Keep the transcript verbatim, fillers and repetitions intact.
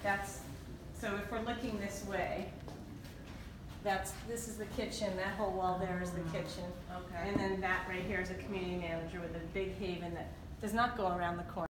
That's, so if we're looking this way, that's, this is the kitchen, that whole wall there is the kitchen. Okay. And then that right here is a community manager with a big haven that does not go around the corner.